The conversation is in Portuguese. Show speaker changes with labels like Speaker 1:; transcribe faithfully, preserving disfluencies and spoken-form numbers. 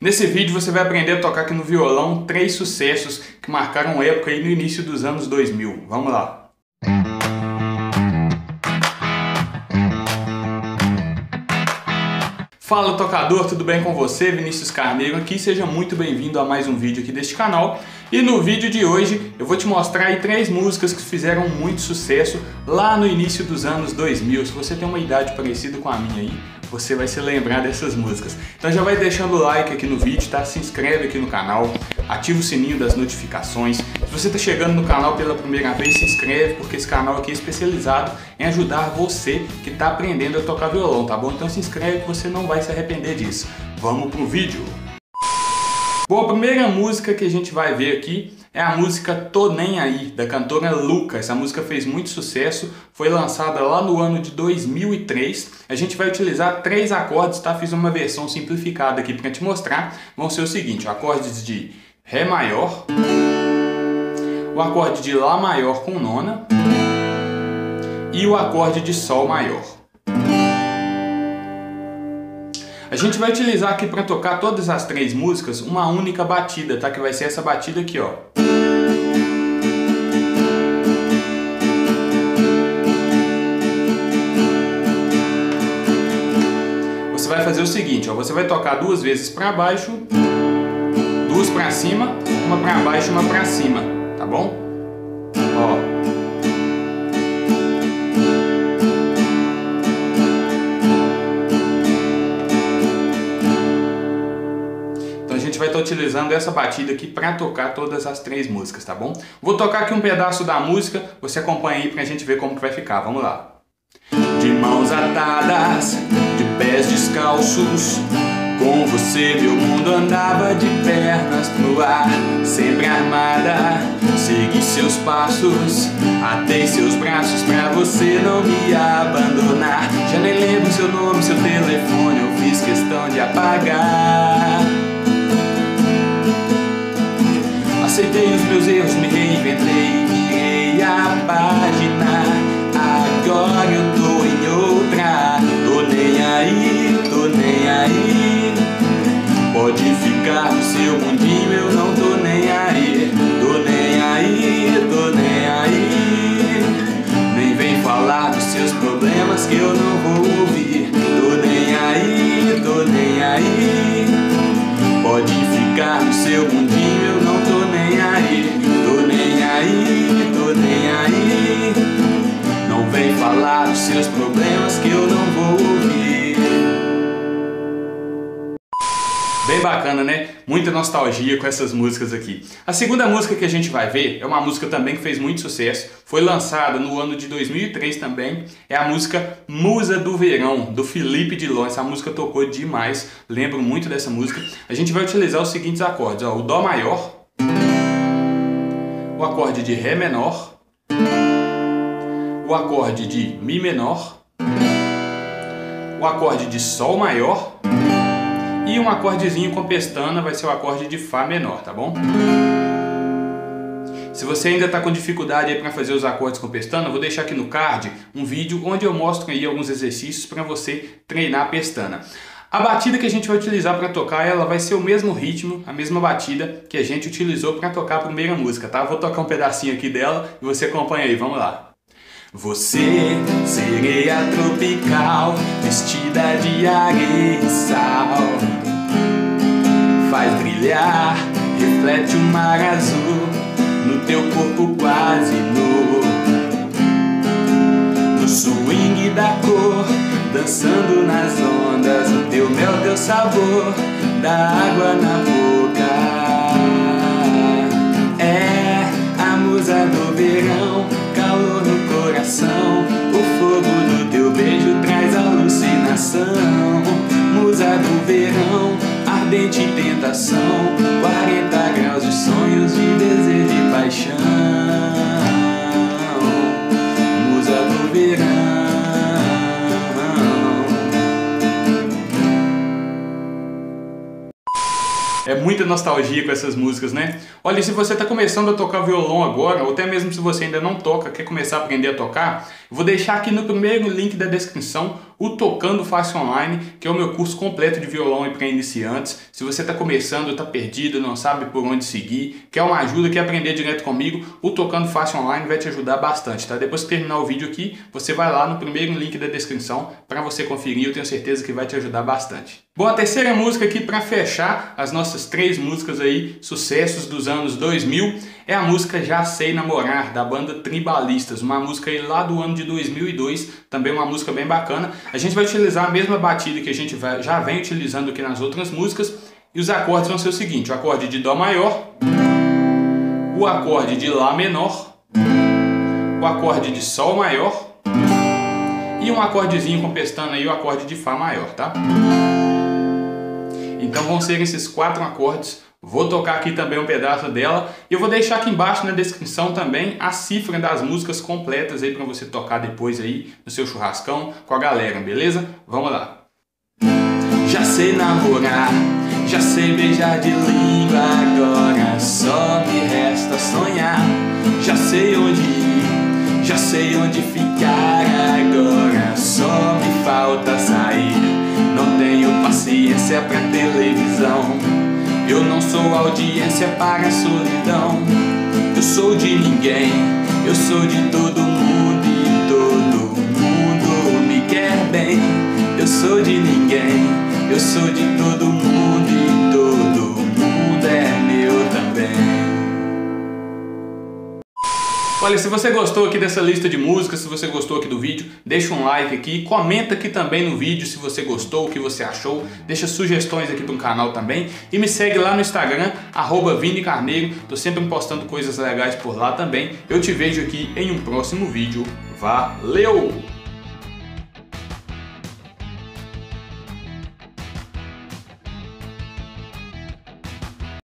Speaker 1: Nesse vídeo você vai aprender a tocar aqui no violão três sucessos que marcaram época aí no início dos anos dois mil. Vamos lá! Fala tocador, tudo bem com você? Vinícius Carneiro aqui, seja muito bem-vindo a mais um vídeo aqui deste canal. E no vídeo de hoje eu vou te mostrar aí três músicas que fizeram muito sucesso lá no início dos anos dois mil. Se você tem uma idade parecida com a minha aí, você vai se lembrar dessas músicas. Então já vai deixando o like aqui no vídeo, tá? Se inscreve aqui no canal, ativa o sininho das notificações. Se você está chegando no canal pela primeira vez, se inscreve, porque esse canal aqui é especializado em ajudar você que está aprendendo a tocar violão, tá bom? Então se inscreve que você não vai se arrepender disso. Vamos pro vídeo! Bom, a primeira música que a gente vai ver aqui é a música Tô Nem Aí, da cantora Luca. Essa música fez muito sucesso, foi lançada lá no ano de dois mil e três. A gente vai utilizar três acordes, tá? Fiz uma versão simplificada aqui para te mostrar. Vão ser o seguinte, acordes de Ré maior, o acorde de Lá maior com nona e o acorde de Sol maior. A gente vai utilizar aqui para tocar todas as três músicas uma única batida, tá? Que vai ser essa batida aqui, ó. Você vai fazer o seguinte, ó. Você vai tocar duas vezes para baixo, duas para cima, uma para baixo e uma para cima, tá bom? Ó. A gente vai estar utilizando essa batida aqui para tocar todas as três músicas, tá bom? Vou tocar aqui um pedaço da música, você acompanha aí pra gente ver como que vai ficar, vamos lá. De mãos atadas, de pés descalços, com você meu mundo andava de pernas no ar, sempre armada, segui seus passos, atei seus braços pra você não me abandonar. Já nem lembro seu nome, seu telefone, eu fiz questão de apagar. Aceitei os meus erros, me reinventei, virei a página. Agora eu tô em outra. Tô nem aí, tô nem aí. Pode ficar no seu mundinho, eu não tô nem aí. Tô nem aí, tô nem aí. Nem vem falar dos seus problemas que eu não vou ouvir. Tô nem aí, tô nem aí. Pode ficar no seu mundinho, eu não tô nem aí. Tô nem aí, tô nem aí. Não vem falar dos seus problemas que eu não vou ouvir. Bem bacana, né? Muita nostalgia com essas músicas aqui. A segunda música que a gente vai ver é uma música também que fez muito sucesso. Foi lançada no ano de dois mil e três também. É a música Musa do Verão, do Felipe Dilon. Essa música tocou demais. Lembro muito dessa música. A gente vai utilizar os seguintes acordes, ó. O Dó maior, o acorde de Ré menor, o acorde de Mi menor, o acorde de Sol maior e um acordezinho com pestana vai ser o acorde de Fá menor, tá bom? Se você ainda está com dificuldade aí para fazer os acordes com pestana, eu vou deixar aqui no card um vídeo onde eu mostro aí alguns exercícios para você treinar a pestana. A batida que a gente vai utilizar para tocar, ela vai ser o mesmo ritmo, a mesma batida que a gente utilizou para tocar a primeira música, tá? Vou tocar um pedacinho aqui dela e você acompanha aí, vamos lá. Você, sereia tropical, vestida de areia e sal, faz brilhar, reflete o mar azul no teu corpo quase nu. No swing da cor, dançando nas ondas, o teu mel, teu sabor, da água na boca. É a musa do verão, calor no coração, o fogo do teu beijo traz alucinação. Musa do verão, ardente tentação, quarenta graus de sonhos, de desejo e paixão. Musa do verão. É muita nostalgia com essas músicas, né? Olha, se você está começando a tocar violão agora, ou até mesmo se você ainda não toca, quer começar a aprender a tocar, eu vou deixar aqui no primeiro link da descrição o Tocando Fácil Online, que é o meu curso completo de violão para iniciantes. Se você está começando, está perdido, não sabe por onde seguir, quer uma ajuda, quer aprender direto comigo, o Tocando Fácil Online vai te ajudar bastante, tá? Depois que terminar o vídeo aqui, você vai lá no primeiro link da descrição para você conferir, eu tenho certeza que vai te ajudar bastante. Bom, a terceira música aqui para fechar as nossas três músicas aí, sucessos dos anos dois mil, é a música Já Sei Namorar, da banda Tribalistas, uma música aí lá do ano de dois mil e dois, também uma música bem bacana. A gente vai utilizar a mesma batida que a gente vai, já vem utilizando aqui nas outras músicas, e os acordes vão ser o seguinte: o acorde de Dó maior, o acorde de Lá menor, o acorde de Sol maior e um acordezinho compestando aí o acorde de Fá maior, tá? Então vão ser esses quatro acordes. Vou tocar aqui também um pedaço dela e eu vou deixar aqui embaixo na descrição também a cifra das músicas completas aí para você tocar depois aí no seu churrascão com a galera, beleza? Vamos lá! Já sei namorar, já sei beijar de língua, agora só me resta sonhar. Já sei onde ir, já sei onde ficar, agora só me falta sair. Não tenho paciência pra televisão, eu não sou audiência para a solidão. Eu sou de ninguém, eu sou de todo mundo e todo mundo me quer bem. Eu sou de ninguém, eu sou de todo mundo e todo mundo é meu também. Olha, se você gostou aqui dessa lista de músicas, se você gostou aqui do vídeo, deixa um like aqui, comenta aqui também no vídeo se você gostou, o que você achou, deixa sugestões aqui para o canal também e me segue lá no Instagram, arroba Vini Carneiro, tô sempre postando coisas legais por lá também. Eu te vejo aqui em um próximo vídeo, valeu!